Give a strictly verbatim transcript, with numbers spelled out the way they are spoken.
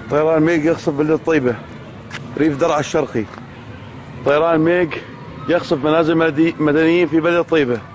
طيران ميج يقصف بلدة طيبة، ريف درعا الشرقي. طيران ميج يقصف منازل مدنيين في بلدة طيبة.